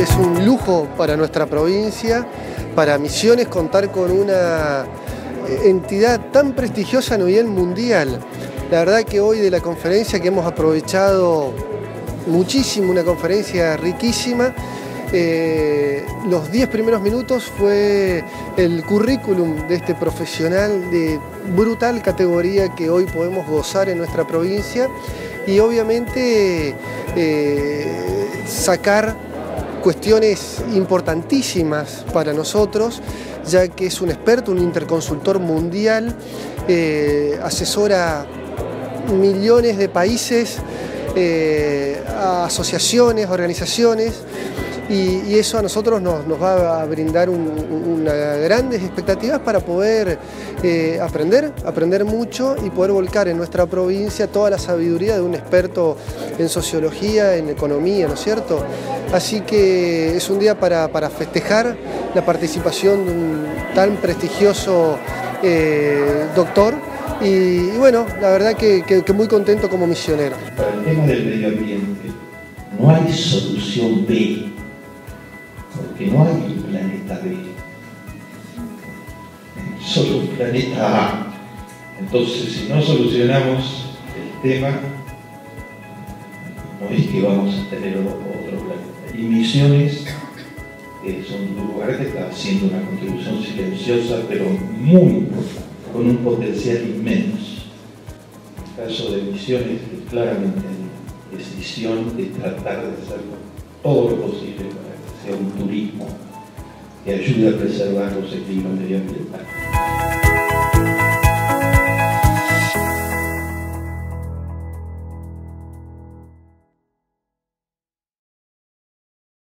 Es un lujo para nuestra provincia, para Misiones, contar con una entidad tan prestigiosa a nivel mundial. La verdad que hoy de la conferencia que hemos aprovechado muchísimo, una conferencia riquísima, los 10 primeros minutos fue el currículum de este profesional de brutal categoría que hoy podemos gozar en nuestra provincia y obviamente sacar cuestiones importantísimas para nosotros, ya que es un experto, un interconsultor mundial, asesora millones de países, a asociaciones, organizaciones, y eso a nosotros nos va a brindar unas grandes expectativas para poder aprender mucho y poder volcar en nuestra provincia toda la sabiduría de un experto en sociología, en economía, ¿no es cierto? Así que es un día para festejar la participación de un tan prestigioso doctor y bueno, la verdad que muy contento como misionero. Para el tema del medio ambiente no hay solución B, porque no hay un planeta B, solo un planeta A. Entonces, si no solucionamos el tema, no es que vamos a tener otro planeta. Y Misiones es un lugar que está haciendo una contribución silenciosa, pero muy importante, con un potencial inmenso. En el caso de Misiones, claramente hay decisión de tratar de hacer todo lo posible para que sea un turismo que ayude a preservar los equilibrios medioambientales.